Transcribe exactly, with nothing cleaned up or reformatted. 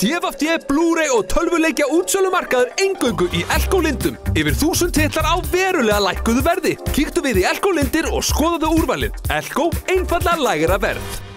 D V D, Blu-ray og tölvuleikja útsölumarkaður eingöngu í Elko Lindum. Yfir þúsund titlar á verulega lækkuðu verði. Kíktu við í Elko Lindir og skoðaðu úrvalið. Elko, einfaldlega lægra verð.